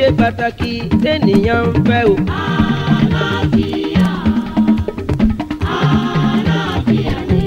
pàtàkì tẹ́nìyàn ń fẹ́ o. Àlàáfíà, àlàáfíà ni.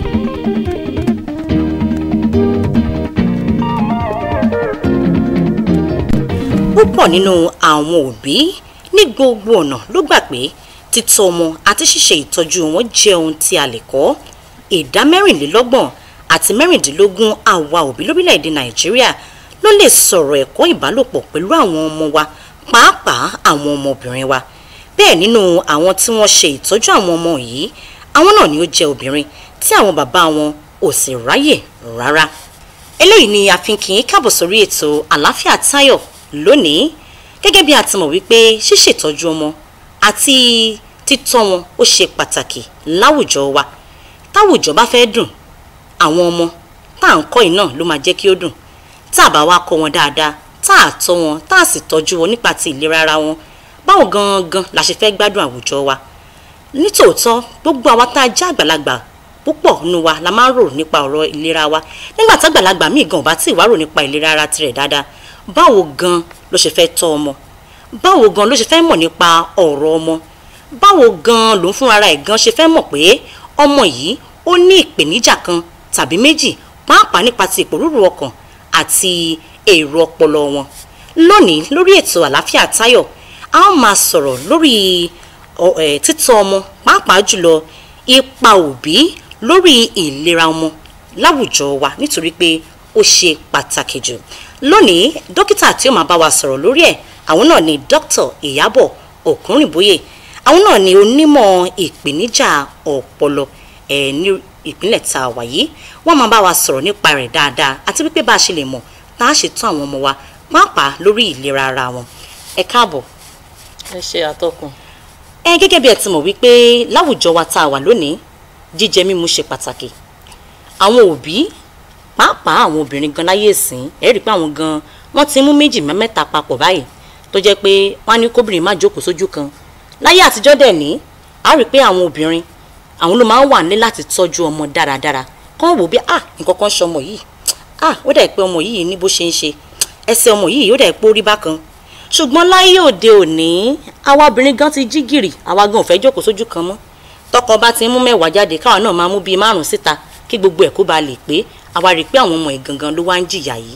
Púpọ̀ nínú àwọn òbí ní gbogbo ọ̀nà ló gbà pé títọ́ ọmọ àti ṣíṣe ìtọ́jú wọn jẹ́ ohun tí a lè kọ́. Ìdá 24 àti 16 àwa òbí lórílẹ̀‐èdè Nàìjíríà ló lè sọ̀rọ̀ ẹ̀kọ́ ìbálòpọ̀ pẹ̀lú àwọn ọmọ wa, pàápàá àwọn ọmọbìnrin wa. Bẹ́ẹ̀ nínú àwọn tí wọ́n ṣe ìtọ́jú àwọn ọmọ yìí, àwọn náà ni ó jẹ́ obìnrin tí àwọn bàbá wọn ò sì ráyè rárá. Eléyìí ni a fi ń kí yín káàbọ̀ sórí ètò Alafia'Tayo lónìí. Gẹ́gẹ́ bí a ti mọ̀ wípé ṣíṣètọ́jú ọmọ àti títọ́ wọn ó ṣe pàtàkì láwùjọ wa. Táwùjọ bá fẹ́ dùn, àwọn ọmọ tá à ń kọ́ yìí náà ló máa jẹ́ kí ó dùn. Tá a bá wá kọ́ wọn dáadáa, tá a tọ́ wọn, tá a sì tọ́jú wọn nípa ti ìlera ara wọn, báwo gangan la ṣe fẹ́ gbádùn àwùjọ wa. Nítòótọ́ gbogbo àwa tá a jẹ́ àgbàlagbà púpọ̀ nínú wa la máa ń rò nípa ọ̀rọ̀ ìlera wa. Nígbà tí àgbàlagbà míì gan bá tí ì wá rò nípa ìlera ara tirẹ̀ dáadáa, báwo gan ló ṣe fẹ́ tọ́ ọmọ? Báwo gan ló ṣe fẹ́ mọ̀ nípa ọ̀rọ̀ ọmọ? Báwo gan ló ń fún ara ẹ̀ gan ṣe fẹ́ mọ̀ pé ọmọ yìí ó ní ìpèníjà kan tàbí méjì, pàápàá nípa ti ìpòrúurú ọkàn àti èrò ọpọlọ wọn? Lónìí lórí ètò Alafia'Tayo, a ó máa sọ̀rọ̀ lórí títọ́ ọmọ, pàápàá jùlọ ipa òbí lórí ìlera ọmọ láwùjọ wa, nítorí pé ó ṣe pàtàkì jù. Lónìí dókítà tí ó máa bá wa sọ̀rọ̀ lórí ẹ̀, àwọn náà ni Dr. Iyabo Okunrinboye. Àwọn náà ni onímọ̀ ìpèníjà ọpọlọ ní ìpínlẹ̀ tá a wà yìí. Wọ́n máa bá wa sọ̀rọ̀ nípa rẹ̀ dáadáa àti wípé bá a ṣe lè mọ̀ tá a ṣe tọ́ àwọn ọmọ wa, pàápàá lórí ìlera ara wọn. Ẹ káàbọ̀. Ẹ ṣé atọ́kùn. Gẹ́gẹ́ bí ẹ ti mọ̀ wípé láwùjọ wa tá a wà lónìí, jíjẹ mímu ṣe pàtàkì. Àwọn òbí, pàápàá àwọn obìnrin gan láyé ìsìn, ẹ rí pé àwọn gan wọ́n ti mú 2 mẹ́ta papọ̀ báyìí, tó jẹ́ pé wọ́n á ní kóbìnrin má jókòó sójú kan. Láyé àtijọ́ dẹ̀ ní, a rí pé àwọn obìnrin àwọn ló máa ń wà ní láti tọ́jú ọmọ dáradára. Kán wò bí nǹkan kan ṣe ọmọ yìí, ó dà pé ọmọ yìí ní bó ṣe ń ṣe, ẹsẹ̀ ọmọ yìí ó dà pé ó rí bákan. Ṣùgbọ́n láyé òde òní, àwa obìnrin gan ti jí gìrì, àwa gan ò fẹ́ jókòó sójú kan mọ́. Tọkọ bá ti mú 10 jáde, káwa náà máa mú bíi 5 síta kí gbogbo ẹ̀ kó ba lè pé. Àwa rí pé àwọn ọmọ ìgangan ló wá ń jìyà yìí.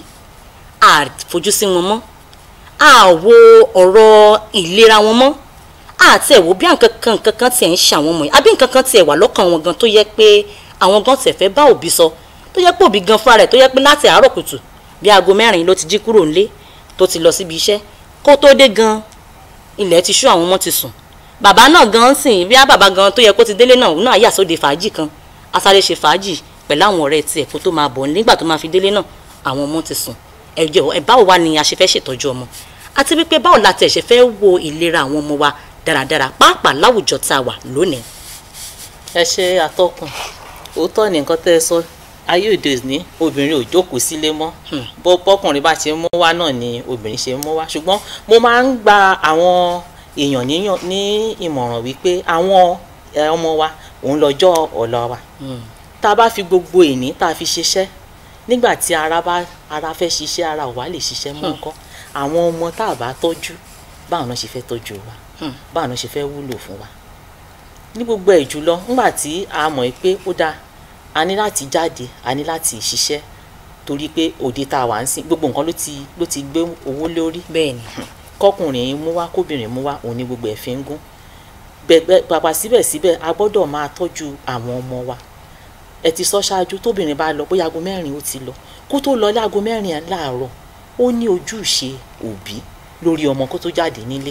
A fojú sí wọn mọ́, a wo ọ̀rọ̀ ìlera wọn mọ́, àti ẹ̀wò bí nǹkan kan tiẹ̀ ń ṣe àwọn ọmọ yìí, àbí nǹkan kan tiẹ̀ wà lọ́kàn wọn gan tó yẹ pé àwọn gan tiẹ̀ fẹ́ bá òbí sọ, tó yẹ pé òbí gan fúnra rẹ̀ tó yẹ pé láti àárọ̀ kùtù bí aago 4 ló ti jí kúrò nílé tó ti lọ síbi iṣẹ́, kó tó dé gan ilẹ̀ ti ṣú, àwọn ọmọ ti sùn. Bàbá náà gan sìn bí bàbá gan tó yẹ kó ti délé náà yà sóde fàájì kan, asáré ṣe fàájì pẹ̀lú àwọn ọ̀rẹ́ tiẹ̀ kó tó máa bọ̀ nígbà tó máa fi délé náà àwọn ọmọ ti sùn. Báwo wá ni a ṣe fẹ́ ṣètọ́jú ọmọ, àti wípé báwo la tẹ̀ ṣe fẹ́ wo ìlera àwọn ọmọ wa dáradára, pàápàá láwùjọ tá a wà lónìí? Ẹ ṣé atọ́kùn. Òótọ́ ni nǹkan tẹ́ ẹ sọ. Ayé òde òní obìnrin ò jókòó sílé mọ́. Bọ́kùnrin bá ṣe mú wá náà ni obìnrin ṣe mú wá. Ṣùgbọ́n mo máa ń gba àwọn èèyàn ní ìmọ̀ràn wípé àwọn ọmọ wa òun lọ́jọ́ ọ̀la wa. Tá a bá fi gbogbo ìní tá a fi ṣiṣẹ́, nígbà tí ara fẹ́ ṣiṣẹ́, ara ò wá lè ṣiṣẹ́ mọ́ nǹkan. Àwọn ọmọ tá a bá tọ́jú, báwọn náà ṣe fẹ́ tọ́jú wa, báwọn náà ṣe fẹ́ wúlò fún wa. Ní gbogbo ẹ̀ jùlọ, nígbà tí a mọ̀ pé ó dáa, a ní láti jáde, a ní láti ṣiṣẹ́, torí pé òde tá a wà ń sìn gbogbo nǹkan ló ti gbé owó lórí. Bẹ́ẹ̀ni. Kọkùnrin mú wá, kóbìnrin mú wá, òun ni gbogbo ẹ̀ fi ń gún. Pàpà síbẹ̀síbẹ̀ a gbọ́dọ̀ máa tọ́jú àwọn ọmọ wa. Ẹ ti sọ ṣáájú, tóbìnrin bá lọ bóyá aago 4 ó ti lọ, kó tó lọ láago 4 láàárọ̀, ó ní ojúṣe òbí lórí ọmọ kó tó jáde nílé.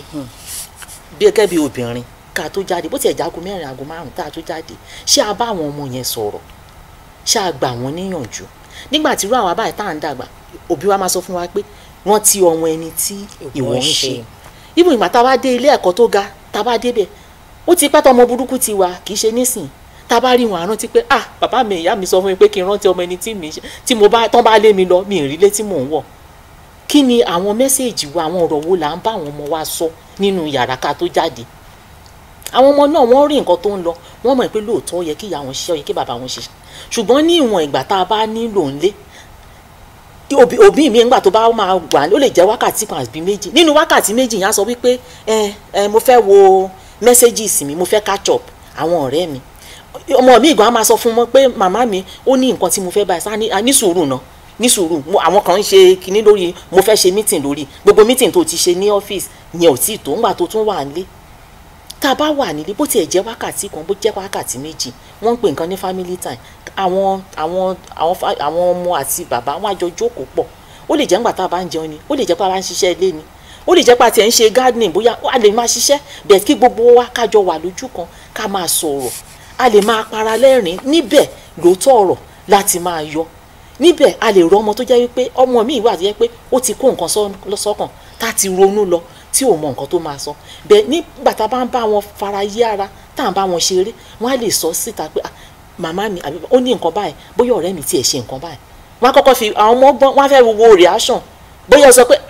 Bí gẹ́gẹ́ bí obìnrin, ká tó jáde, bó tiẹ̀ jágo 4 aago 5 tá a tó jáde, ṣé a bá àwọn ọmọ yẹn sọ̀rọ̀, ṣé a gbà wọ́n níyànjú? Nígbà tí irú àwọn abáyé tá à ń dàgbà, òbí wa máa sọ fún wa pé rántí ọmọ ẹni tí ìwọ ń ṣe. Ibù ìgbà tá a bá dé ilé ẹ̀kọ́ tó ga, tá a bá débẹ̀, ó ti pẹ́ tọmọ burúkú ti wà, kì í ṣe nísìn. Tá a bá rí wọn á rántí pé bàbá mi, ìyá mi sọ fún mi pé kí n rántí ọmọ ẹni tí mo bá tán bá lé mi lọ, mi ì rí ilé tí mò ń wọ̀. Kí ni àwọn mẹ́sẹ̀ẹ̀jì wa, àwọn ọ̀rọ̀ wo là ń bá àwọn ọmọ wa sọ nínú yàrá ká tó jáde? Àwọn ọmọ náà wọ́n rí nǹkan tó ń lọ, wọ́n mọ̀ pé lóòótọ́ ó yẹ kí ìyá wọn ṣiṣẹ́, ó yẹ kí bàbá wọn ṣiṣẹ́. Ṣùgbọ́n ní ìwọ̀n ìgbà tá a bá nílò ńlé, òbí mi ńgbà tó bá máa wà ó lè jẹ́ wákàtí kan àbí méjì nínú wákàtí méjì yẹn á sọ wípé mo fẹ́ wo messages mi, mo fẹ́ catch up àwọn ọ̀rẹ́ mi. ọmọ mi ìgbà máa sọ fún wọn pé màmá mi ó ní nǹkan tí mo fẹ́ bá ẹ sá ní sùúrù náà ní sùúrù àwọn kan ń ṣe kinní lórí mo fẹ́ ṣe meeting lórí gbogbo meeting tó ti ṣe ní ọ́fíìsì yẹn ò tí ì tó ńgbà tó tún wà nílé. tá a bá wà nílé bó tiẹ̀ jẹ́ wákàtí kan bó jẹ́ wákàtí méjì wọ́n ń pè nǹkan ní family time àwọn ọmọ àti bàbá wọn àjọ jókòó pọ̀ ó lè jẹ́ ńgbà tá a bá ń jẹun ni ó lè jẹ́ pé a bá ń ṣiṣẹ́ ilé ni ó lè jẹ́ pé a tiẹ̀ ń ṣe gardening bóyá a lè máa ṣiṣẹ́ bẹ́ẹ̀ kí gbogbo wa kájọ wà lójú kan ká máa sọ̀rọ̀ a lè máa para lẹ́rìn níbẹ̀ lóòótọ́ ọ̀rọ̀ láti máa yọ níbẹ̀ a lè rọ ọmọ tó jẹ́ wípé ọmọ mi ìwà tó jẹ́ pé ó ti kó nǹkan sọ́kàn tá a ti ronú lọ tí ò mọ nǹkan tó máa sọ bẹ́ẹ̀ nígbà tá a bá ń bá wọn fara yí ara tá à ń bá wọn ṣeré wọ́n á lè sọ síta pé màmá mi àbí ó ní nǹkan báyìí bóyá ọ̀rẹ́ mi tiẹ̀ ṣe nǹkan báyìí wọ́n á kọ́kọ́ fi àwọn ọmọ gbọ́n wọ́n á fẹ́ wo reaction bóyá sọ pé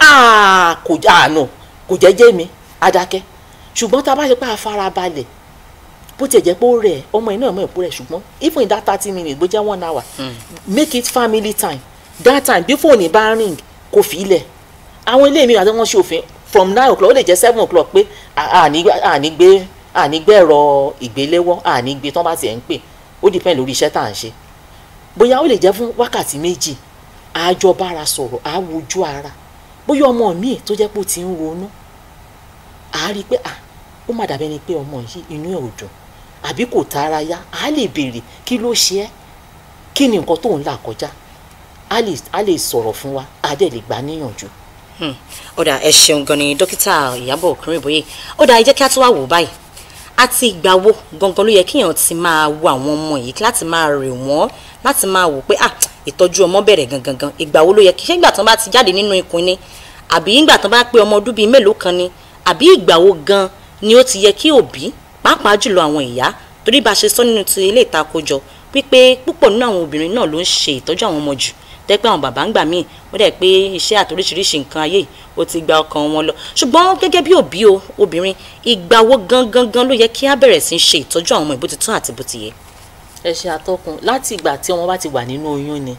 kò jẹ́jẹ́ mi adákẹ́ ṣùgbọ́n tá a bá ṣe pé a fara balẹ̀ bó tiẹ̀ jẹ́ pé ó rẹ̀ ọmọ iná ọmọ ìpó rẹ̀ ṣùgbọ́n even in that 30 minutes bó jẹ́ 1 hour make it family time that time bí fóònù bá ring kò fi ilẹ̀ àwọn ilé mi àti wọn ṣe òfin from 9 o'clock ó lè jẹ́ 7 o'clock pé ànígbé ẹ̀rọ ìgbéléwọ́ ànígbé tán bá tiẹ̀ ń pè ó depend lórí iṣẹ́ tá à ń ṣe bóyá ó lè jẹ́ fún wákàtí méjì àjọ bára sọ̀rọ̀ àwojú ara bóyá ọmọ mi tó jẹ́ pé ó ti ń ronú àá rí i pé ó má dàbẹ́ ni pé ọmọ yìí inú ẹ̀ ò dùn àbí kò tara yá a lè béèrè kí ló ṣe ẹ́ kí ni nǹkan tó ń là kọjá a lè sọ̀rọ̀ fún wa a dẹ̀ lè gbà níyànjú. ó dà ẹ ṣeun gan ni dókítà Ìyábọ̀ Òkúnrìnbóyè ó dà ẹ jẹ́ kí a tún wá wò báyìí àti ìgbà wo gangan ló yẹ kíyàn ti máa wo àwọn ọmọ yìí láti máa rè wọ́n láti máa wò pé ìtọ́jú ọmọ bẹ̀rẹ̀ gangan ìgbà wo ló yẹ kí ṣé ìgbà tán bá ti jáde nínú ikùn ni àbí ìgbà tán bá pé ọmọ ọdún bíi mélòó kan ni àbí ìgbà wo gan ni ó ti yẹ kí òbí pàápàá jùlọ àwọn ìyá torí bá a ṣe sọ nínú ti ilé ìtakojọ wípé púpọ̀ nínú àwọn obìnrin náà ló ń ṣe ìtọ́jú àwọn ọmọ jù tẹ́pẹ́ àwọn bàbá ń gbà míì wọ́n dẹ̀ pé iṣẹ́ àtoríṣiríṣi nǹkan ayé ó ti gba ọkàn wọn lọ ṣùgbọ́n gẹ́gẹ́ bí òbí obìnrin ìgbà wo gangan ló yẹ kí á bẹ̀rẹ̀ sí í ṣe ìtọ́jú àwọn ọmọ ìbò ti tún àti bó ti yẹ. ẹ ṣe àtọkùn láti ìgbà tí ọmọ bá ti wà nínú oyún ni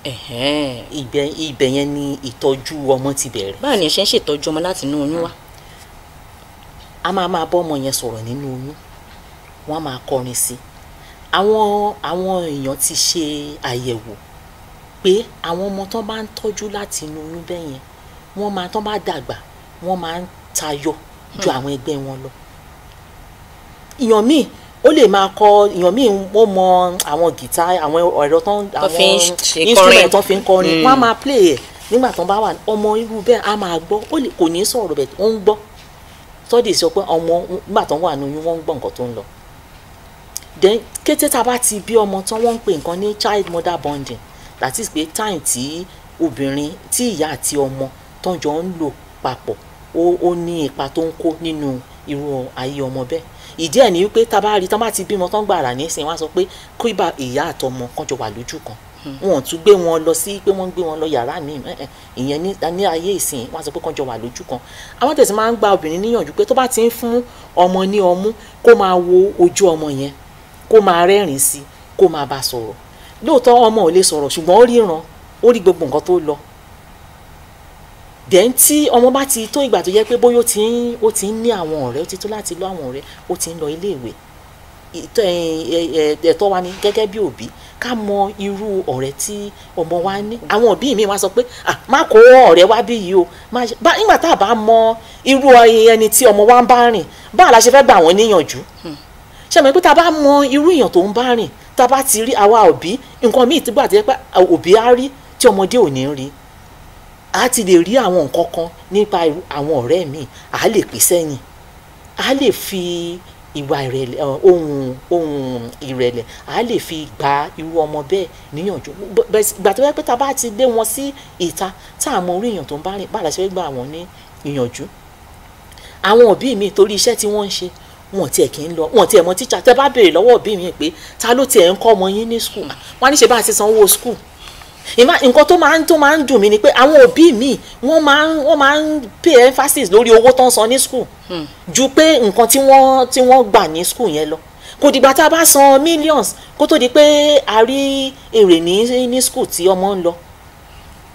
ibẹ̀ yẹn ni ìtọ́jú ọmọ ti bẹ̀rẹ̀. báwo ni ẹ ṣe ń ṣètọ́jú ọmọ láti inú oyún wá. a máa bọ́ ọmọ yẹn sọ̀rọ̀ nínú oyún wọ́n máa kọrin sí àwọn èèyàn ti ṣe àyẹ̀wò pé àwọn ọmọ tán bá ń tọ́jú láti inú oyún bẹ́ẹ̀ yẹn wọ́n máa tán bá dàgbà wọ́n máa ń tayọ ju àwọn ẹgbẹ́ wọn lọ. èèyàn míì ó lè máa kọ èèyàn míì ó mọ àwọn gìtá àwọn ẹ̀rọ tán àwọn instrument tán fi ń kọrin wọ́n á máa play ẹ̀ nígbà tán bá wà ọmọ irú bẹ́ẹ̀ á máa gbọ́ kò ní sọ̀rọ̀ bẹ́ẹ̀ ó ń gbọ́ sọ́dí sọ pé ọmọ nígbà tán wà nínú oyún wọ́n ń gbọ́ nǹkan tó ń lọ. then kété tá a bá ti bí ọmọ tán wọ́n ń pè nǹkan ní child mother bonding that is pé time tí obìnrin tí ìyá àti ọmọ tán jọ ń lò papọ̀ ó ní ipa tó ń kó nínú irú ayé ọmọ bẹ́ẹ̀ ìdí ẹ̀ ní wípé tá a bá ti bímọ tán gbàrà nísìnyí wọ́n á sọ pé kí bá ìyá àtọmọ kan jọ wà lójú kan wọn ò tún gbé wọn lọ sí pé wọ́n ń gbé wọn lọ yàrá mi ìyẹn ní ayé ìsìn wọ́n á sọ pé kan jọ wà lójú kan àwọn tẹ̀sí máa ń gba obìnrin níyànjú pé tó bá ti ń fún ọmọ ní ọmú kó máa wo ojú ọmọ yẹn kó máa rẹ́rìn sí kó máa bá sọ̀rọ̀ lóòótọ́ ọmọ ò lè sọ̀rọ̀ ṣùgbọ́n ó ríran ó rí gbogbo nǹkan tó lọ then tí ọmọ bá ti tó ìgbà tó yẹ pé bóyá ó ti ń ní àwọn ọ̀rẹ́ ó ti tó láti lọ àwọn ọ̀rẹ́ ó ti ń lọ iléèwé ẹ̀tọ́ wa ni gẹ́gẹ́ bí òbí ká mọ irú ọ̀rẹ́ tí ọmọ wa ní àwọn òbí mi wá sọ pé má kó ọ̀rẹ́ wá bí yìí o nígbà tá a bá mọ irú ẹni tí ọmọ wa ń bá rìn báwo la ṣe fẹ́ gbà wọ́n níyànjú ṣe mọ̀ pé tá a bá mọ irú èèyàn tó ń bá rìn tá a bá ti rí àwa òbí nǹkan míì tí gbà tí yẹ pé òbí á rí tí ọmọdé ò ní rí a ti lè rí àwọn nǹkan kan nípa àwọn ọ̀rẹ́ mi a lè pè sẹ́yìn a lè fi ìwà ìrẹ̀lẹ̀ ohun ìrẹ̀lẹ̀ a lè fi gba irú ọmọ bẹ́ẹ̀ níyànjú gbà tó yẹ pé tá a bá ti gbé wọn sí ìta tá a mọ orí èèyàn tó ń bá rìn bá a lè ṣe gbà wọ́n ní ìyànjú àwọn òbí mi torí iṣẹ́ tí wọ́n ń ṣe wọn tiẹ̀ kì í lọ wọn tiẹ̀ mọ tíṣà tẹ́ bá béèrè lọ́wọ́ òbí mi pé ta ló tiẹ̀ ń kọ́ ọmọ yín ní skul wọn á ní ṣe bá a ti sanwó skul nǹkan tó máa ń dùn mí ni pé àwọn òbí mi wọ́n máa ń pay emphasis lórí owó tó ń san ní skul ju pé nǹkan tí wọ́n gbà ní skul yẹn lọ kò dìgbà tá a bá san millions kó tó di pé a rí èrè ní skul tí ọmọ ń lọ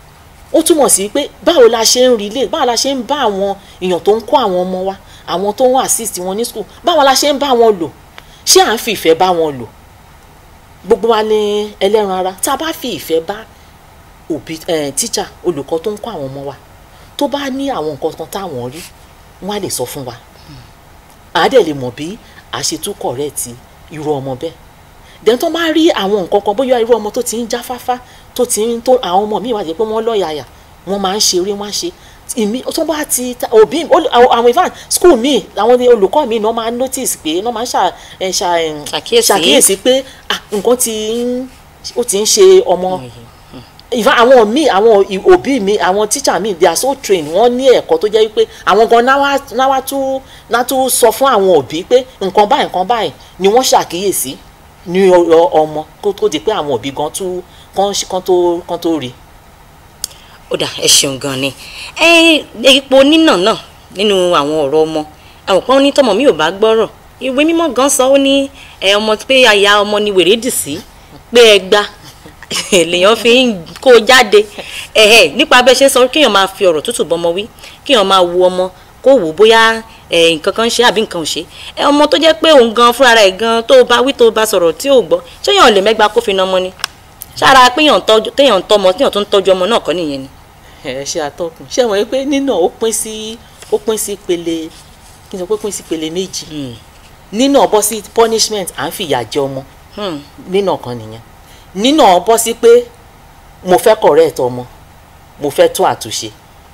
ó túmọ̀ sí pé báwo la ṣe ń relate, báwo la ṣe ń bá àwọn èèyàn tó ń kọ́ àwọn ọmọ wa, àwọn tó ń assist wọn ní school, báwo la ṣe ń bá wọn lò, ṣé à ń fi ìfẹ́ bá wọn lò? Gbogbo wa ní ẹlẹ́ran ara, tá a bá fi ìfẹ́ bá òbí teacher olùkọ́ tó ń kọ́ àwọn ọmọ wa, tó bá ní àwọn nǹkan kan táwọn rí, wọ́n á lè sọ fún wa, àá dẹ̀ lè mọ̀ bí a ṣe tún correct irú ọmọ bẹ́ẹ̀. Then tó bá rí àwọn nǹkan kan, bóyá irú ọmọ tó ti ń jáfáfá, tó ti ń tó àwọn ọmọ míì wá jẹ́ pé wọ́n lọ́yàyà, wọ́n máa ń ṣeré, wọ́n á ṣe ìmí tó bá ti òbí àwọn ìfàn school míì, àwọn olùkọ́ míì náà máa ń notice pé náà máa ń ṣàkíyèsí pé nǹkan ó ti ń ṣe ọmọ. Ìfà àwọn míì, àwọn òbí mi, àwọn teacher mi, they are so trained, wọ́n ní ẹ̀kọ́ tó jẹ́ wípé àwọn gan náwá tún sọ fún àwọn òbí pé nǹkan báyìí ni wọ́n ṣàkíyèsí ní ọmọ kó di pé àwọn òbí gan tún kan tó rí. Ó dà, ẹ ṣeun gan ni. Ipò nínà náà nínú àwọn ọ̀rọ̀ ọmọ, àwọn kan ní tọmọ mi ò bá gbọ́rọ̀, ìwé mímọ́ gan sọ ó ní ọmọ pé aya ọmọ ni wèrè dì sí, pé ẹgbà lèèyàn fi ń kó jáde. Nípa bẹ́ẹ̀ ṣe ń sọ kéèyàn máa fi ọ̀rọ̀ tútù bọ́mọ wí, kéèyàn máa wo ọmọ kó wò bóyá nǹkan kan ṣe àbí nǹkan ò ṣe. Ọmọ tó jẹ́ pé òun gan fúnra rẹ̀ gan tó bá wí tó bá sọ̀rọ̀ tí ò gbọ́, ṣé èèyàn lè mẹ́gbàá kó fi na ọmọ ni? Ṣára pé téèyàn ń tọ́mọ téèyàn tó ń tọ́jú ọmọ náà kọ́ nìyẹn ni. Ẹ ṣe àtọkùn, ṣé wọ́n pé nínà ó pín sí pele, kí n sọ pé pín sí pele méjì. Nínà bọ́ sí punishment, à ń fìyà jẹ ọmọ, nínà kan nìyẹn. Nínà bọ́ sí pé mo fẹ́ correct ọmọ, mo fẹ́ tó àtúnṣe.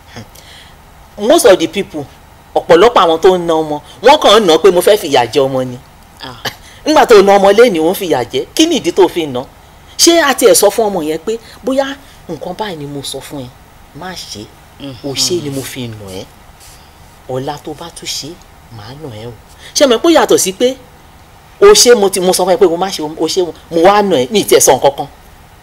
Most of the people, ọ̀pọ̀lọpọ̀ àwọn tó ń na ọmọ, wọ́n kàn ń ná pé mo fẹ́ fìyà jẹ ọmọ ni. Nígbà tó na ọmọ lẹ́ni òun fìyà jẹ, kí ni ìdí tó fi ná? Ṣé a tiẹ̀ sọ fún ọmọ yẹn pé bóyá nǹkan báyìí ni mo sọ fún ẹ, má ṣe, ò ṣe ni mo fi nà ẹ́, ọ̀la tó bá tún ṣe màá nà ẹ́ o. Ṣé mo pé yàtọ̀ sí pé o ṣe mo sọ fún ẹ pé mo má ṣe, o ṣe mo wá nà ẹ́ ní ìtẹ̀ sọ nǹkan kan.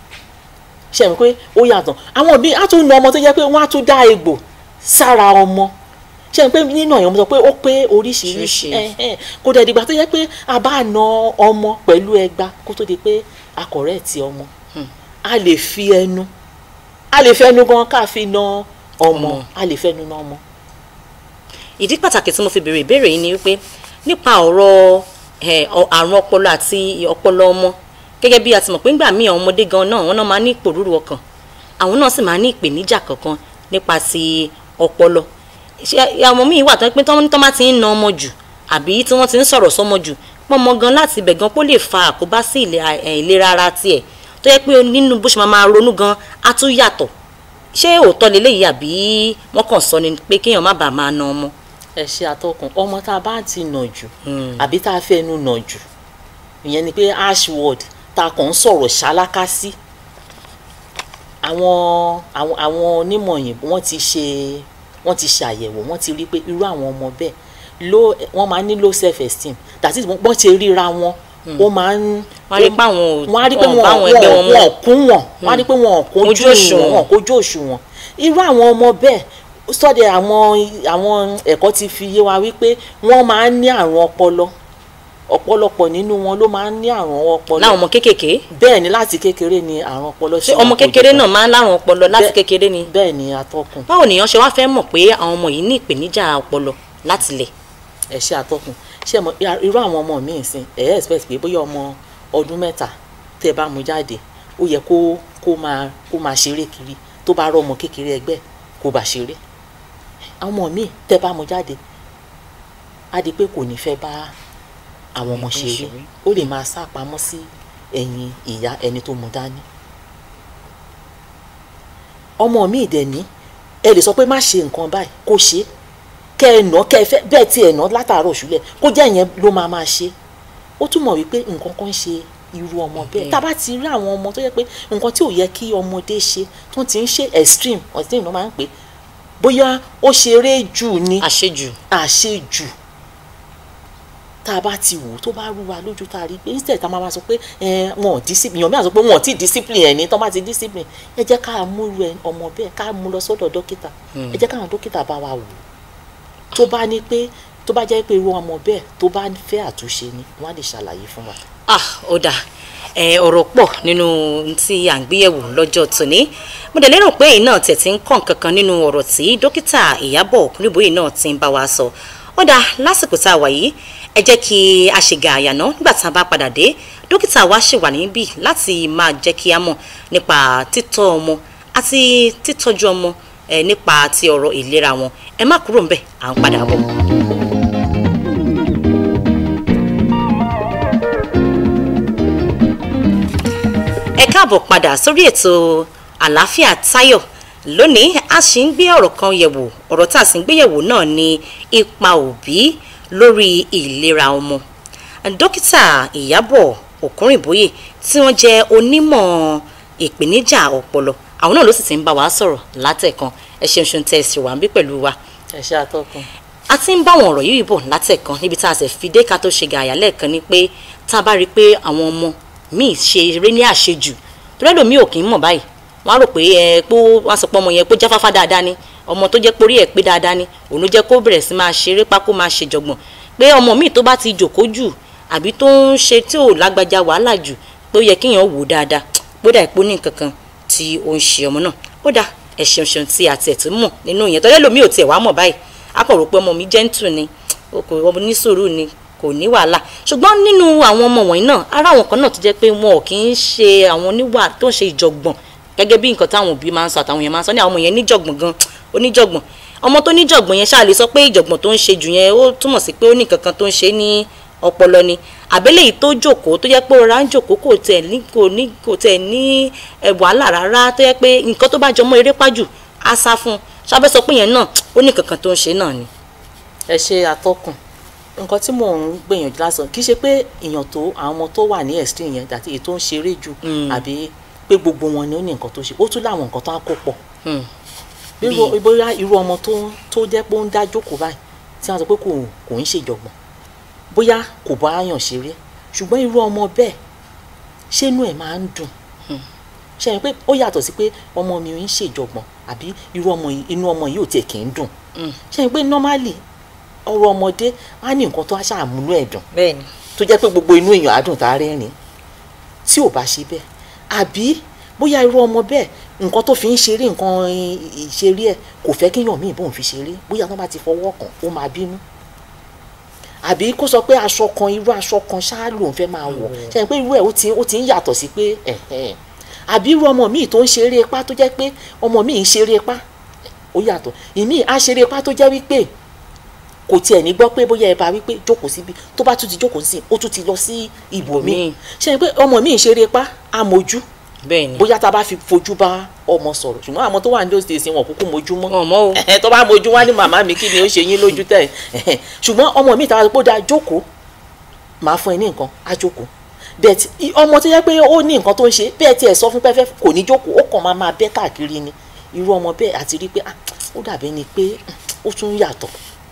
Ṣé mo pé ó yàtọ̀? Àwọn òbí á tún na ọmọ tó jẹ́ pé wọ́n á tún dá egbò sára ọmọ. Ṣé mo pé nínú ọ̀yàn mo sọ pé ó pé oríṣiríṣi. Kò dẹ̀ dìgbà tó jẹ́ pé a bá na ọmọ pẹ̀lú ẹgba kó tó di pé a correct ọmọ. A lè fi ẹnu gan ká fi na ọmọ, a lè fẹnu na ọmọ. Ìdí pàtàkì tí mo fi béèrè ìbéèrè yìí ni wípé nípa ọ̀rọ̀ àrùn ọpọlọ àti ọpọlọ ọmọ, gẹ́gẹ́ bí a ti mọ̀ pé ńgbà míì àwọn ọmọdé gan náà wọ́n náà máa ní ìpòrúurú ọkàn, àwọn náà sì máa ní ìpèníjà kankan nípa ti ọpọlọ. Àwọn míì wà tó pé tọ́ máa ti ń na ọmọ jù àbí tí wọ́n ti ń sọ̀rọ̀ sọmọ jù, pọ́nmọ gan láti ibẹ̀ gan pó lè fa àkóbá sí ìlera ara tiẹ̀, tó yẹ pé nínú bó ṣe máa ronú gan á tún yàtọ̀. Ṣé òótọ́ leléyìí àbí wọ́n kàn sọ ni pé kéèyàn má bàa máa na ọmọ? Ẹ ṣe àtọkùn, ọmọ tá a bá ti nà jù àbí tá a fẹnu nà jù, ìyẹn ni pé harsh word tá a kàn ń sọ̀rọ̀ ṣáláká sí, àwọn onímọ̀ òyìnbó wọ́n ti ṣàyẹ̀wò, wọ́n ti rí pé irú àwọn ọmọ bẹ́ẹ̀ wọ́n máa ní low self esteem, that is wọ́n ti ríra wọn, ó máa ń wọ́n rí pé àwọn wọ́n rí pé wọ́n kún wọn, wọ́n rí pé wọ́n kójú òṣùwọ̀n. Irú àwọn ọmọ bẹ́ẹ̀ sọ́dẹ̀ àwọn ẹ̀kọ́ ti fi yé wa wípé wọ́n máa ń ní àrùn ọpọlọ, ọ̀pọ̀lọpọ̀ nínú wọn ló máa ń ní àrùn ọpọlọ. Láwọn ọmọ kéékèèké? Bẹ́ẹ̀ ni, láti kékeré ni àrùn ọpọlọ. Ṣé ọmọ kékeré náà máa ń lárùn ọpọlọ láti kékeré ni? Bẹ́ẹ̀ ni atọ́kùn. Báwo nìyẹn ṣe wá fẹ́ mọ̀ pé àwọn ọmọ yìí ní ìpèníjà ọpọlọ láti lẹ̀? Ẹ ṣe atọ́kùn, ṣé irú àwọn ọmọ mi ń sìn expect pé bóyá ọmọ ọdún 3 tẹ́ bá mú jáde ó yẹ kó máa ṣeré kiri, tó bá rọ ọmọ kékeré ẹgbẹ́ kó bá ṣeré. Àwọn ọmọ mi tẹ́ bá mú jáde á di pé kò ní fẹ́ bá àwọn ọmọ ṣeré, ó lè máa sá pamọ́ sí ẹ̀yìn ìyá ẹni tó mú dání. Ọmọ mi dẹ̀ ní ẹ lè sọ pé má ṣe nǹkan báyìí kó ṣe, kẹ́ ẹ nà kẹ́ ẹ fẹ́ bẹ́ẹ̀ tí ẹ nà látàárọ̀ ṣúlẹ̀ kó jẹ́ ìyẹn ló máa ṣe. Ó túmọ̀ wípé nǹkan kan ṣe irú ọmọ bẹ́ẹ̀. Tá a bá ti rí àwọn ọmọ tó yẹ pé nǹkan tí ò yẹ kí ọmọdé ṣe tó ti ń ṣe extreme ló máa ń pè, bóyá ó ṣeré jù ni, àṣejù, tá a bá ti wò tó bá rú wa lójú tá a rí pé instead tá a máa sọ pé wọn ò discipline, èèyàn mìíràn sọ pé wọn ò tí discipline ẹni, tó bá ti discipline ẹ jẹ́ ká mú ọmọ bẹ́ẹ̀ ká mú lọ sọ́dọ̀ dókítà, ẹ jẹ́ káwọn dókítà bá wa wò, tó bá jẹ́ pé irú ọmọ bẹ́ẹ̀ tó bá fẹ́ àtúnṣe ni wọ́n á lè ṣàlàyé fún wa. Ó dà, ọ̀rọ̀ pọ̀ nínú tí à ń gbéyẹ̀wò lọ́jọ́ tòní mo dẹ̀ lérò pé ẹ̀yin náà tẹ̀ tí ń kọ́ nǹkan kan nínú ọ̀rọ̀ tí dókítà Ìyábọ̀ Òkúnníbóyè náà ti ń bá wa sọ ó dá lásìkò tá a wà yìí ẹ jẹ́ kí a ṣe gààyàná nígbà tá a bá padà dé dókítà wa ṣì wà níbí láti máa jẹ́ kí a mọ̀ nípa títọ́ ọmọ àti títọ́jú ọmọ nípa ti ọ̀rọ̀ ìlera wọn ẹ má kúrò ńbẹ̀ à ń padà bọ̀. ẹ káàbọ̀ padà sórí ètò Alafia'Tayo lónìí a sì ń gbé ọ̀rọ̀ kan yẹ̀wò ọ̀rọ̀ tá a sì ń gbé yẹ̀wò náà ni ipa òbí lórí ìlera ọmọ dókítà Ìyábọ̀ Òkúnníbóyè tí wọ́n jẹ́ onímọ̀ ìpèníjà ọpọlọ àwọn náà ló sì ti ń bá wa sọ̀rọ̀ látẹ̀kan ẹ ṣeun tẹ́ ẹ sì wà ń bí pẹ̀lú wa. ẹ ṣe àtọkùn. a ti ń bá àwọn ọ̀rọ̀ yìí bọ̀ látẹ̀kan níbi tá a sì fi dé ká tó ṣe gààyà lẹ́ẹ̀kan ni pé tá a bá rí i pé àwọn ọmọ míì ṣe eré ní àṣejù torí ẹlòmíì ò kì í mọ̀ báyìí wọ́n á rò pé pé wọ́n sọ pé ọmọ yẹn pé jáfáfá dáadáa ni ọmọ tó jẹ́ pé orí ẹ̀ pé dáadáa ni òun ló jẹ́ kó bẹ̀rẹ̀ sí máa ṣeré pákó máa ṣe jọ̀gbọ̀n pé ọmọ míì tó bá ti jòkó jù àbí tó ń ṣe tí ò lágbájá wàhálà jù pé ó yẹ kéèyàn wò dáadáa gbódà ìpó ní nǹkan kan tí ó ń ṣe ọmọ náà ó dá ẹ ṣeun tí àti ẹ̀ tó mọ̀ nínú ìyẹn tọ́lẹ́ lómi ò tiẹ̀ wá mọ̀ báyìí a kò rò pé ọmọ mi gentle ni ọmọ ní sùúrù ni kò ní wàhálà ṣùgbọ́n nínú àwọn ọmọ wọ̀nyí náà ara àwọn kan náà tó jẹ́ pé wọn ò kì í ṣe àwọn oníwà tó ń ṣe ìjọ̀gbọ̀n gẹ́gẹ́ bí nǹkan táwọn òbí máa ń sọ àtàwọn èèyàn máa ń sọ ní àwọn ọmọ yẹn níjọ̀gbọ̀n gan oníjọ̀gbọ̀n ọmọ tó níjọ̀gbọ̀n yẹn ṣáà lè sọ pé ìjọ̀gbọ̀n tó ń ṣe jù yẹn ó túmọ̀ sí pé ó ní nǹkan kan tó ń ṣe ní ọpọlọ ni àbẹ́lẹ̀ yìí tó jókòó tó jẹ́ pé ọ̀rá ń jókòó kò tẹ̀ ní wàhálà rárá tó jẹ́ pé nǹkan tó bá jọmọ́ eré pájù á sá fún un ṣábẹ́ sọ pé yẹn náà ó ní nǹkan kan tó ń ṣe náà ni. ẹ ṣe àtọkùn nǹkan tí mò ń gbìyànjú lásán kì í ṣe pé èèyàn tó àwọn ọmọ tó wà ní extreme yẹn àti èyí tó ń ṣeré jù àbí pé gbogbo wọn ni ó ní nǹkan tó ṣe ó tún láwọn nǹkan tó á kó pọ̀ bóyá irú ọmọ tó jẹ́ pé ó ń dá jókòó báyìí tí wọ́n sọ pé kò ń ṣèjọ̀gbọ̀n bóyá kò bá yàn ṣeré ṣùgbọ́n irú ọmọ bẹ́ẹ̀ ṣé inú ẹ̀ máa ń dùn ṣe é pé ó yàtọ̀ sí pé ọmọ mi ò ń ṣèjọ̀gbọ̀n àbí inú ọmọ yìí ò tiẹ̀ kì í dùn ṣe é pé normally ọ̀rọ̀ ọmọdé á ní nǹkan tó á ṣàmúlò ẹ̀ dùn tó jẹ́ pé gbogbo inú èèyàn á dùn tá a rẹ́rìn tí ò bá ṣe bẹ́ẹ̀ àbí bóyá irú ọmọ bẹ́ẹ̀ nǹkan tó fi ń ṣeré nǹkan ìṣeré ẹ̀ kò fẹ́ kéèyàn míì bóun fi ṣeré bóyá wọ́n bá ti fọwọ́ kàn ó máa bínú àbí kó sọ pé aṣọ kan irú aṣọ kan ṣáá lòun fẹ́ máa wọ̀ ṣe é pé irú ẹ̀ ó ti ń yàtọ̀ sí pé àbí irú ọmọ míì tó ń ṣeré ipá tó jẹ́ pé ọmọ míì ń ṣeré ipá ó yàtọ̀ ìmíì á ṣeré ipá tó jẹ́ wípé kò tiẹ̀ ní gbọ́ pé bóyá ẹ bá wípé jókòó síbi tó bá tún ti jókòó sí ó tún ti lọ sí ibòmíì ṣe é pé ọmọ míì ń ṣeré ipá á mojú bóyá tá a bá fi fojú bá ọmọ sọ̀rọ̀ ṣùgbọ́n àwọn tó wà ní those days wọn kúkú mojú mọ́ tó bá mojú wá ní màmá mi kí ni ó ṣe yín lójú tẹ̀ ṣùgbọ́n ọmọ mi tàbí pé ó dáa jókòó màá fún ẹ ní nǹkan á jókòó bẹ́ẹ̀ ọmọ tó yẹ pé ó ní nǹkan tó ń ṣe bẹ́ẹ̀ tiẹ̀ sọ fún pẹ́fẹ́ kò ní jókòó ó kàn máa bẹ́ káàkiri ni irú ọmọ bẹ́ẹ̀ àti rí pé ó dàbí ni pé ó tún yàtọ̀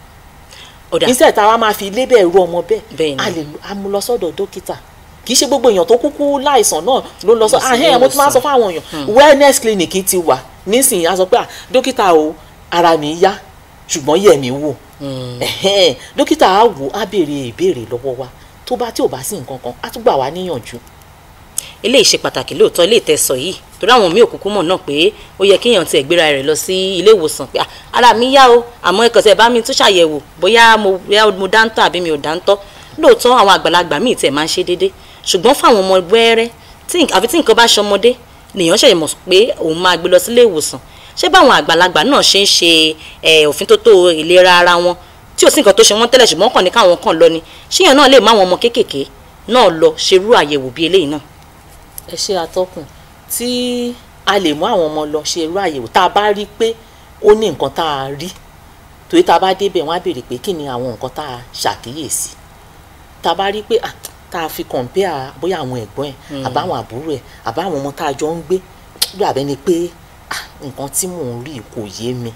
iṣẹ́ táwa máa fi lébẹ̀ irú ọmọ bẹ́ẹ̀ a mú lọ sọ́dọ̀ dókítà kì í ṣe gbogbo èèyàn tó kúkú láìsàn náà ló lọ sọ mo tún máa sọ fún àwọn èèyàn wellness clinic ti wà nísìnyí a sọ pé dókítà o ara mi yá ṣùgbọ́n yẹ̀ mí wò dókítà á wò á béèrè ìbéèrè lọ́wọ́ wa tó bá tí ò bá sí nǹkan kan á tún gbà wá níyànjú. eléyìí ṣe pàtàkì lóòótọ́ ilé ìtẹ̀sọ̀ yìí torí àwọn míì òkúkú mọ̀ náà pé ó yẹ kéèyàn tiẹ̀ gbéra rẹ̀ lọ sí ilé ìwòsàn pé ara mi yá o àmọ́ ẹ̀kọ́ tẹ̀ bá mi tún ṣàyẹ̀wò bóyá mo dáńtọ́ àbí mi ò dáńtọ́ lóòótọ́ àwọn àgbàlagbà míì tiẹ̀ máa ń ṣe déédéé ṣùgbọ́n fáwọn ọmọ wẹ́rẹ́ àfi tí nǹkan bá ṣọmọdé nìyàn ṣẹ̀yẹ̀ mọ̀ pé òun máa gbé lọ sílé ìwòsàn ṣé báwọn àgbàlagbà náà ṣe ń ṣe òfin tó tó ìlera ara wọn tí ò sí nǹkan tó ṣe wọ́n tẹ́lẹ̀ ṣùgbọ́n kàn ní káwọn kàn lọ ni ṣíyàn náà lè má àwọn ọmọ kéékèèké náà lọ ṣerú àyẹ̀wò bíi eléyìí náà. ẹ ṣe àtọkùn tí a lè mú àwọn ọmọ lọ ṣerú àyẹ̀wò tá a bá rí pé ó ní nǹkan tá a rí torí tá a bá débẹ̀ wọ́n á béèrè pé kí ni àwọn nǹkan tá a ṣàkíyèsí tá a bá rí pé tá a fi compare bóyá àwọn ẹ̀gbọ́n ẹ̀ àbáwọn àbúrò ẹ̀ àbáwọn ọmọ tá a jọ ń gbé bí àbẹ́ ni pé nǹkan tí mò ń rí kò yé mi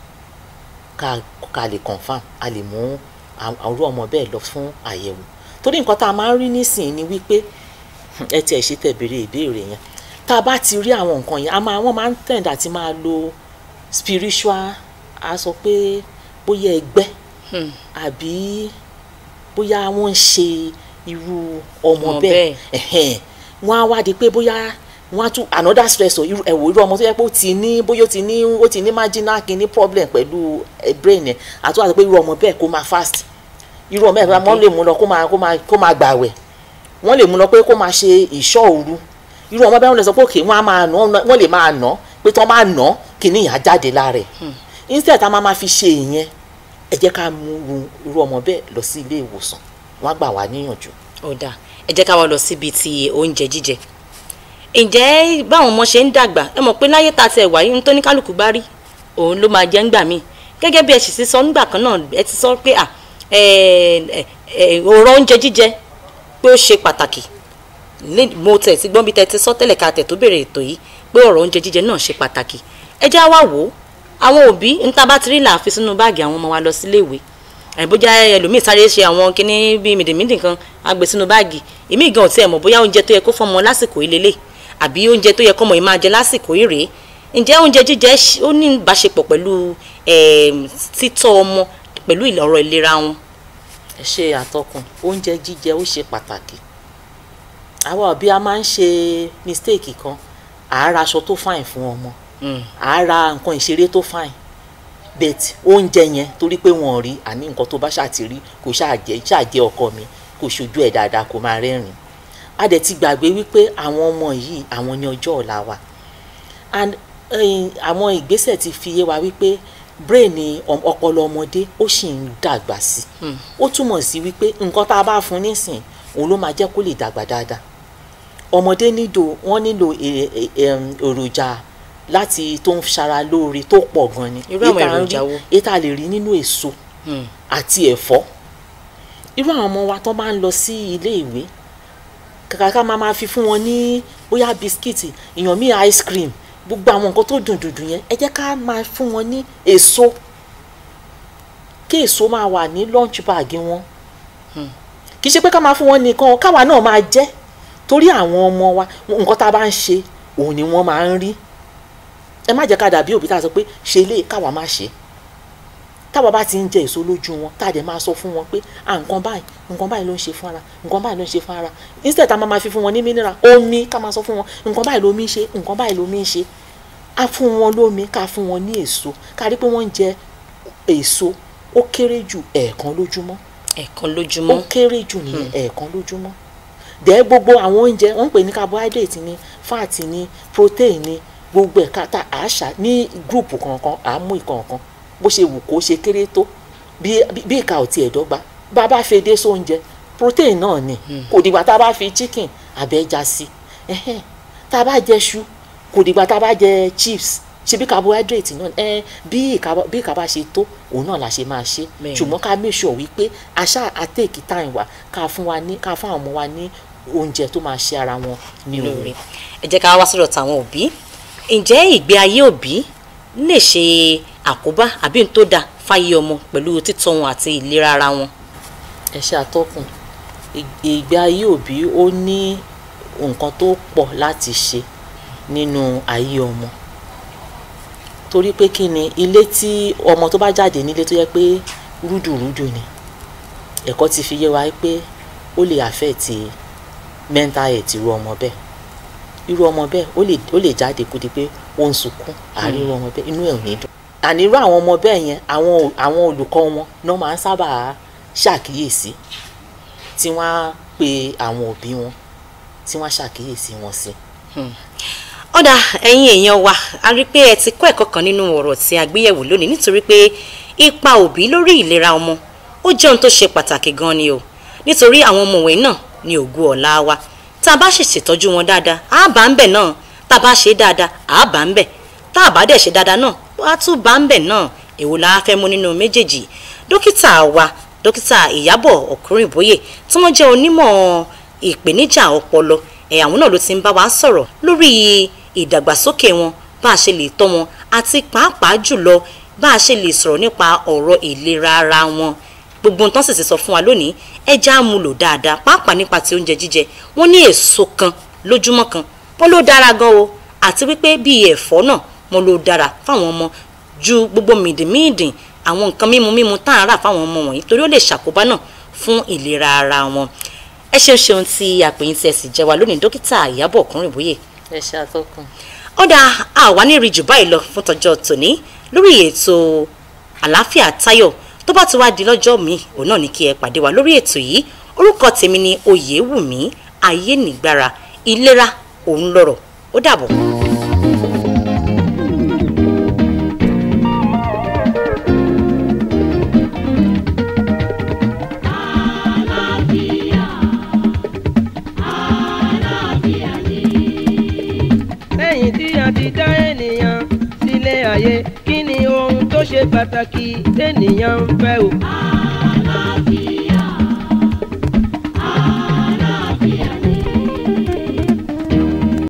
ká lè confam a lè mú àwòrán ọmọ bẹ́ẹ̀ lọ fún àyẹ̀wò torí nǹkan tá a máa ń rí nísìnyí ni wípé ẹ tiẹ̀ ṣe tẹ̀ béèrè ìbéèrè yẹn tá a bá ti rí àwọn nǹkan yẹn wọ́n máa ń tẹ̀dá àti máa lo spiritual a sọ pé bóyá ẹgbẹ́ àbí bóyá wọ́n ń ṣe irú ọmọ bẹ́ẹ̀ wọ́n á wá di pé bóyá wọ́n á tún another stress ẹ̀wò irú ọmọ tó yẹ pé ó ti ní bóyá ó ti ní marginal kidney problem pẹ̀lú brain ẹ̀ àti wọ́n á sọ pé irú ọmọ bẹ́ẹ̀ kó máa fast irú ọmọ bẹ́ẹ̀ wọ́n lè mú lọ kó máa gbàwẹ̀ wọ́n lè mú lọ pé kó máa ṣe ìṣọ́ òru irú ọmọ bẹ́ẹ̀ wọ́n lè sọ pé òkè wọ́n lè máa nà pé tí wọ́n bá nà kìíní yà jáde lára ẹ̀ instead tá a máa fi ṣe ìyẹn ẹ jẹ́ ká mú irú ọmọ bẹ́ẹ̀ lọ sí ilé ìwòsàn wọ́n á gbà wá níyànjú. ó dáa ẹ jẹ́ ká wá lọ síbi ti oúnjẹ jíjẹ ǹjẹ́ báwọn ọmọ ṣe ń dàgbà ẹ mọ̀ pé láyé ta tẹ̀ wáyé tó ní kálukú bá rí òun ló máa jẹ́ ńgbà míì gẹ́gẹ́ bí ẹ sì sọ nígbà kan náà ẹ ti sọ pé ọ̀rọ̀ oúnjẹ jíjẹ pé ó ṣe pàtàkì mo tẹ̀ sí gbọ́n bí tẹ ti sọ tẹ́lẹ̀ ká tẹ̀ tó bẹ̀rẹ̀ ètò yìí pé ọ̀rọ̀ oúnjẹ jíjẹ náà ṣe pàtàkì ẹ já wá wò ó àwọn òbí níta bá ti rí là á fi sínú báàgì àwọn ọmọ wa lọ sílé ìwé bóyá ẹlòmíì sáré ṣe àwọn kinní bíi mìdìmídì kan á gbé sínú báàgì èmi gan ò tiẹ̀ mọ̀ bóyá oúnjẹ tó yẹ kó fọmọ lásìkò ilé àbí oúnjẹ tó yẹ kọ́mọ yìí máa jẹ lásìkò ìrèé ǹjẹ́ oúnjẹ jíjẹ ó ní ìbáṣepọ̀ pẹ̀lú títọ́ ọmọ pẹ̀lú ọ̀rọ̀ ìlera wọn. ẹ ṣe àtọkùn oúnjẹ jíjẹ ó ṣe pàtàkì àwa òbí a máa ń ṣe mistake kan àárá aṣọ tó fine fún ọmọ àárá nǹkan ìṣeré tó fine bet oúnjẹ yẹn torí pé wọn ò rí àní nǹkan tó bá ṣàtìrí kò ṣàjẹ ọkọ mi kò ṣojú ẹ̀ dáadáa kò máa rẹ́rìn a dẹ̀ ti gbàgbé wípé àwọn ọmọ yìí àwọn ní ọjọ́ ọ̀la wa and àwọn ìgbésẹ̀ ti fi yé wa wípé brain ọpọlọ ọmọdé ó sì ń dàgbà sí ó túmọ̀ sí wípé nǹkan tá a bá fún nísìn òun ló máa jẹ́ kó lè dàgbà dáadáa ọmọdé wọ́n nílò èròjà láti tó ń ṣara lóore tó pọ̀ gan ni irú àwọn èròjà wo ètò a lè rí nínú èso àti ẹ̀fọ́ irú àwọn ọmọ wa tó máa ń lọ sí ilé ìwé kàkà ká máa fi fún wọn ní bóyá bisikíìtì èèyàn míì ice cream gbogbo àwọn nǹkan tó dùn dùn yẹn ẹ jẹ́ ká máa fún wọn ní èso kí èso máa wà ní lunch bag wọn kì í ṣe pé ká máa fún wọn nìkan káwa náà máa jẹ torí àwọn ọmọ wa nǹkan tá a bá ń ṣe òun ni wọ́n máa ń rí ẹ má jẹ́ ká dàbí òbí tá a sọ pé ṣe lè káwa má ṣe táwa bá ti ń jẹ èso lójú wọn tá a dẹ̀ máa sọ fún wọn pé nǹkan báyìí ló ń ṣe fún ara nǹkan báyìí ló ń ṣe fún ara instead tá a máa fi fún wọn ní mineral omi ká máa sọ fún wọn nǹkan báyìí lómi ń ṣe nǹkan báyìí lómi ń ṣe á fún wọn lómi ká fún wọn ní èso ká rí pé wọ́n ń jẹ èso ó kéré jù ẹ̀ẹ̀kan lójúmọ́ ó kéré jù nìyẹn ẹ̀ẹ̀kan lójúmọ́ dẹ̀ gbogbo àwọn oúnjẹ wọ́n ń pè ní carbohydrate ní fat ní protein ní gbogbo ẹ̀ka tá a ṣà ní gúrùpù kọ̀ọ̀kan à á mú ìkọ̀ọ̀kan bó ṣe wù kó ṣe kéré tó bí ìka ò tiẹ̀ dọ́gba bá a bá fi dé sóúnjẹ protein náà ni kò dìgbà tá a bá fi chicken àbẹ́ja sí tá a bá jẹ ṣu kò dìgbà tá a bá jẹ chips ṣe bí carbohydrate náà bí ìka bá ṣe tó òun náà la ṣe máa ṣe ṣùgbọ́n ká make sure wípé àṣà àtẹ̀kì time wa ká fún àwọn ọmọ wa ní oúnjẹ tó máa ṣe ara wọn ní oore. ẹ jẹ́ ká wá sọ̀rọ̀ tàwọn òbí ǹjẹ́ ìgbé ayé òbí lè ṣe àkóbá àbí n tó dáa fáyé ọmọ pẹ̀lú títọ́ wọn àti ìlera ara wọn. ẹ ṣe àtọkùn ìgbé ayé òbí ó ní nǹkan tó pọ̀ láti ṣe nínú ayé ọmọ torí pé kí ni ilé tí ọmọ tó bá jáde nílé tó yẹ pé rúdùrúdù ni ẹ̀kọ́ ti fi yé wa pé ó lè affect mental health irú ọmọ bẹ́ẹ̀ ó lè jáde kó di pé ó ń sunkún àárín irú ọmọ bẹ́ẹ̀ inú ẹ̀ ò ní dùn àní irú àwọn ọmọ bẹ́ẹ̀ yẹn àwọn olùkọ́ wọn náà máa ń sábà ṣàkíyèsí tí wọ́n á pe àwọn òbí wọn tí wọ́n á ṣàkíyèsí wọn sí. ọ̀dà ẹ̀yin èèyàn wa a rí pé ẹ ti kọ́ ẹ̀kọ́ kan nínú ọ̀rọ̀ tí a gbéyẹ̀wò lónìí nítorí pé ipa òbí lórí ìlera ọmọ ó jẹ́ ohun tó ṣe pàtàkì gan ni o nítorí àwọn ọmọ wọ̀nyí náà ni ògo ọ̀la wa tá a bá ṣe ṣètọ́jú wọn dáadáa á bá ń bẹ̀ náà tá a bá ṣe dáadáa á bá ń bẹ̀ tá a bá dẹ̀ ṣe dáadáa náà á tún bá ń bẹ̀ náà èwo la fẹ́ mú nínú méjèèjì dókítà Iyabo Okunrinboye tí wọ́n jẹ́ onímọ̀ ìpèníjà ọpọlọ àwọn náà ló ti ń bá wa sọ̀rọ̀ lórí ìdàgbàsókè wọn bá a ṣe lè tọ́ wọn àti pàápàá jùlọ bá a ṣe lè sọ̀rọ̀ nípa ọ̀rọ̀ ìlera ara wọn gbogbo nǹkan sì ti sọ fún wa lónìí ẹja amúlò dáadáa pàápàá nípa ti oúnjẹ jíjẹ wọ́n ní èso kan lójúmọ́ kan wọ́n ló dára gan o àti wípé bíi ẹ̀fọ́ náà wọ́n ló dára fáwọn ọmọ ju gbogbo mìdìmídìn àwọn nǹkan mímu tá à ń rà fáwọn ọmọ wọ̀nyí torí ó lè ṣàkóbá náà fún ìlera ara wọn. ẹ ṣeun tí àpèyìn tí ẹ sì jẹ́ wa lónìí dókítà Ìyábọ̀ Ọkùnrinbóyè. ẹ ṣe àtọkùn. ọ̀dà àwa ní rí jù báyìí lọ fún tọjọ́ tòní lórí ètò Alafia'Tayo tó bá ti wá di lọ́jọ́ míì òun náà ní kí ẹ pàdé wa lórí ètò yìí. Orúkọ tèmi ni Oyèwùmí Ayénìgbára. Ìlera òun lọ́rọ̀. Ó dàbọ̀. lẹ́yìn tí a ti dá ènìyàn sílé ayé kí ni ohun tó ṣe pàtàkì tẹ́nìyàn ń fẹ́ o.